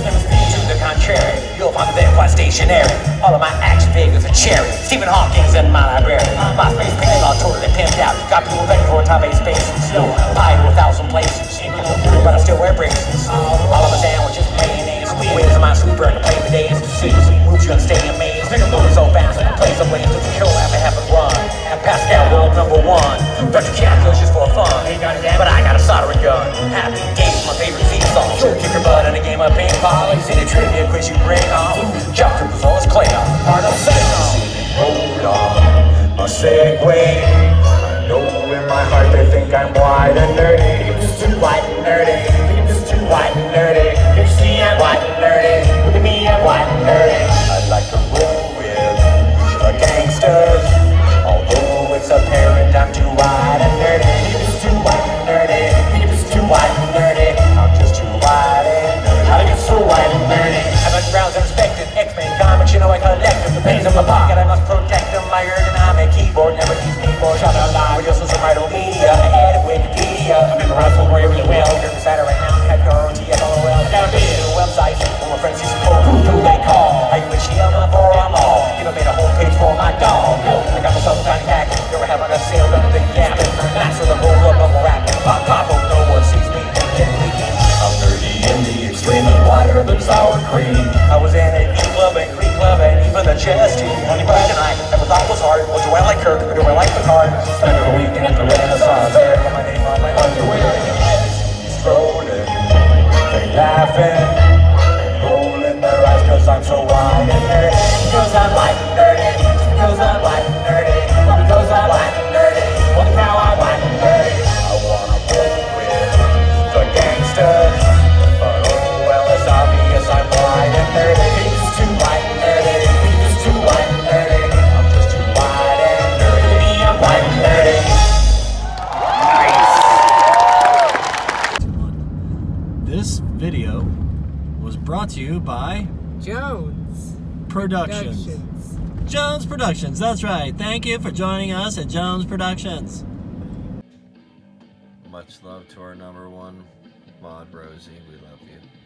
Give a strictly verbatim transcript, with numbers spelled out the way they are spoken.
To the contrary, you'll find them quite stationary. All of my action figures are cherry. Stephen Hawking's in my library. My space painting all totally pimped out. Got people begging for a top eight spaces. No, pie to a thousand places. But I still wear braces. All of my sandwiches, mayonnaise. Wings in my super and play the days. Moves you gonna stay amazed. Moving so fast, I can play some ways. Just kill after half a run. And Pascal world number one. Don't you calculus just for fun. But I got a soldering gun. Happy days, my favorite theme song. Kick your butt in a game of ping pong. See the trivia quiz you bring on. Jump to the always clay on. Part of the hold on, a segue. I know in my heart they think I'm white and nerdy. You're just too white and nerdy. You're just too white and nerdy. You see I'm white and nerdy. Look at me, I'm white and nerdy. I'd like to roll with the gangsters, although it's apparent I'm too white and nerdy. You're just too white and nerdy. You're just too white and nerdy. I'm just too white and nerdy. How to get so white and nerdy? I've been browsed and respected X-Men comics, you know I collect them. The pennies in my pocket, I must protect them. My ergonomic keyboard never keeps me bored. Shut up, lie. We just listen right on media. I added Wikipedia. I'm in the Russell where really well. You're beside her right now. Had your own T F L O L. Never been to the website. All my friends used to call. Who they call? Are you a G M or I'm all? You know, made a whole page for my dog. I got myself a tiny pack. You ever have on a sale under the gap? That's where the roll up bubble wrap. Pop, pop, oh, no one sees me. I'm nerdy in the extreme and whiter than sour cream. I was in a V club and Greek club and even the chess team. Only question I ever thought was hard was, do I like Kirk or do I like Picard? Spend the weekend at the Renaissance fair. Got my name on my underwear. Strolling, they laughing, rolling their eyes cause I'm so white and nerdy. Because I'm white and nerdy. Because I'm white and nerdy. Because I'm white and nerdy. Well, now I'm white and nerdy. I wanna roll with the gangsters, but oh well, it's obvious I'm white and nerdy. He's too white and nerdy. He's too white and nerdy. I'm just too white and nerdy. Me, I'm white and nerdy. Nice. This video was brought to you by Jones Productions. Productions. Jones Productions, that's right. Thank you for joining us at Jones Productions. Much love to our number one mod, Rosie. We love you.